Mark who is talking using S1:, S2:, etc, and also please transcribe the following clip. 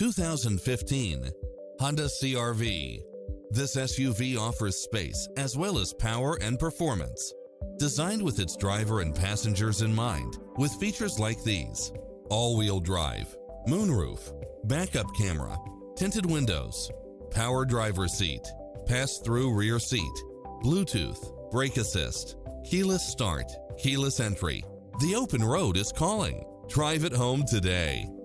S1: 2015 Honda CR-V. This SUV offers space as well as power and performance. Designed with its driver and passengers in mind, with features like these: all-wheel drive, moonroof, backup camera, tinted windows, power driver seat, pass-through rear seat, Bluetooth, brake assist, keyless start, keyless entry. The open road is calling. Drive it home today.